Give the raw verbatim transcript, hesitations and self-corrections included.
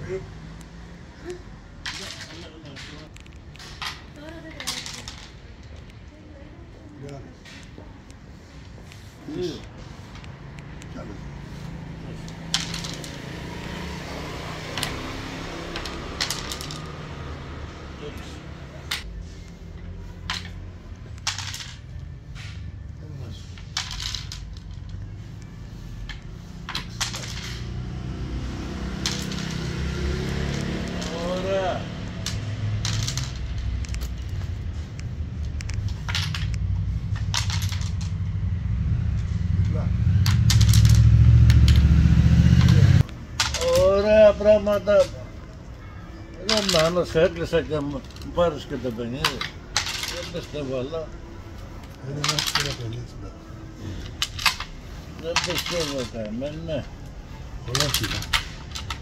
Ωραία πράγματα. Δεν άλλο σε έκλεισα και μου πάρεις και τα πενήντα. Δεν πες τα βαλά. Είναι ένα και ένα πενήντα. Δεν πιστεύω καημένο, ναι. Πολλά φύλλα.